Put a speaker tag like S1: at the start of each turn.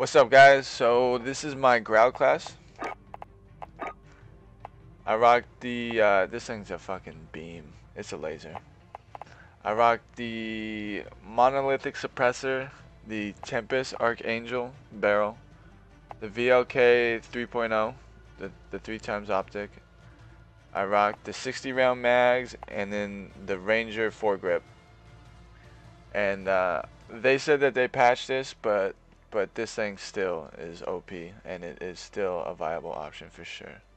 S1: What's up, guys? So this is my Grau class. I rock the this thing's a fucking beam. It's a laser. I rock the monolithic suppressor, the Tempest Archangel barrel, the VLK 3.0, the 3x optic. I rock the 60 round mags and then the Ranger foregrip. And they said that they patched this, but this thing still is OP and it is still a viable option for sure.